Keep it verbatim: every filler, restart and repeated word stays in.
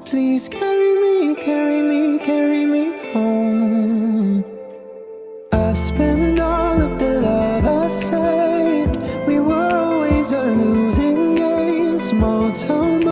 Please carry me, carry me, carry me home. I've spent all